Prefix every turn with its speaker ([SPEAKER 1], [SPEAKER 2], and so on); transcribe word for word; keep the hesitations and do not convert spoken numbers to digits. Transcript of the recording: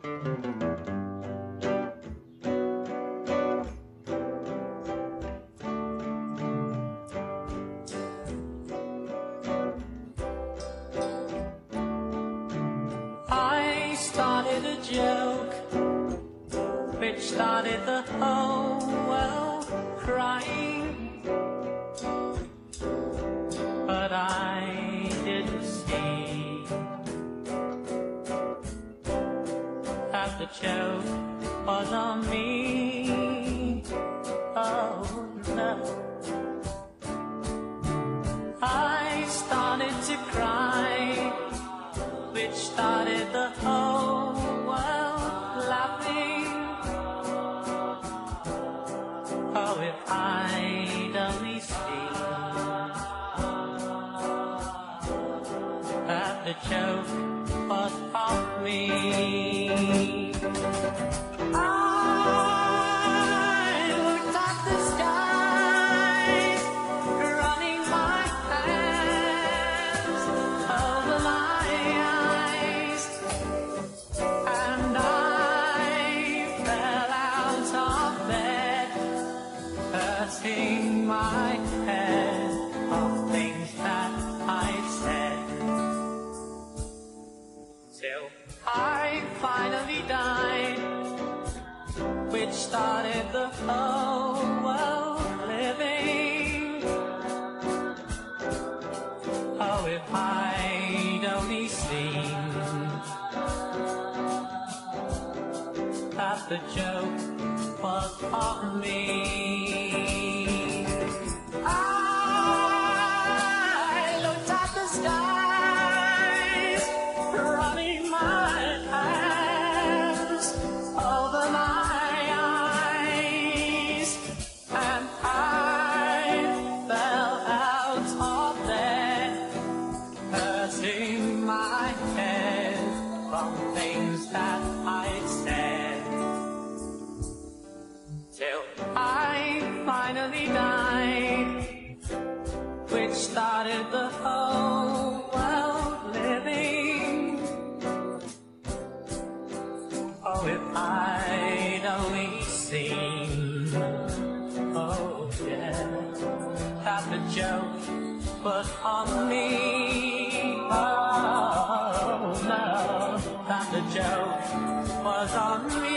[SPEAKER 1] I started a joke which started the whole world crying, but I didn't see that the joke was on me. Oh no, I started to cry, which started the whole world laughing. Oh, if I'd only seen that the joke was of me. I looked at the skies, running my hands over my eyes, and I fell out of bed, hurting my head of things that I said, till I finally died, which started the whole world living. Oh, if I'd only seen that the joke was on me. I looked at the skies, running my hands over my eyes, and I fell out of bed, hurting my head from things that I said, till I finally died, which started the whole world living. Oh, if I'd only seen, oh yeah, that the joke was on me. Oh no, that the joke was on me.